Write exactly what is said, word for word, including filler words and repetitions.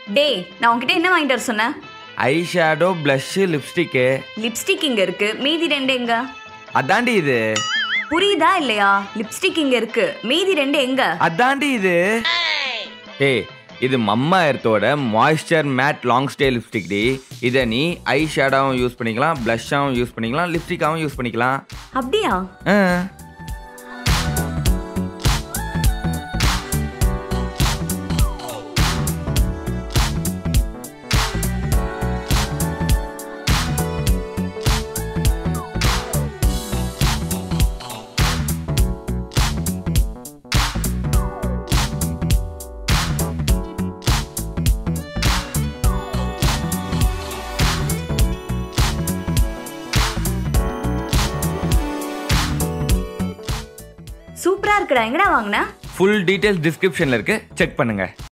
டேய் நான் உன்கிட்ட என்ன வாங்கிட்டு வர சொன்னேன்? Eye shadow blush lipstick. Lipstick இங்க இருக்கு, மீதி ரெண்டு எங்க? அதாண்டி இது. புரியுதா இல்லையா? லிப்ஸ்டிக் இங்க இருக்கு, மீதி ரெண்டு எங்க? அதாண்டி இது. ஏய் இது மம்மாஎர்த்தோட moisture matte long stay lipstick டி. இதை நீ ஐ ஷேடோவும் யூஸ் பண்ணிக்கலாம், ப்ளஷ்ஷாகவும் யூஸ் பண்ணிக்கலாம், லிப்ஸ்டிக்காகவும் யூஸ் பண்ணிக்கலாம். அப்படியா? ஆ சூப்பரா இருக்குடா. எங்கடா வாங்குன? ஃபுல் டீடைல்ஸ் டிஸ்கிரிப்ஷன்ல இருக்கு, செக் பண்ணுங்க.